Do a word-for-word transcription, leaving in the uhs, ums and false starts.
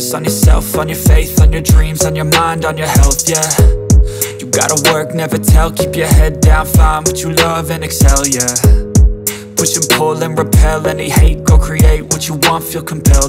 focus on yourself, on your faith, on your dreams, on your mind, on your health, yeah. You gotta work, never tell, keep your head down, find what you love and excel, yeah. Push and pull and repel any hate, go create what you want, feel compelled.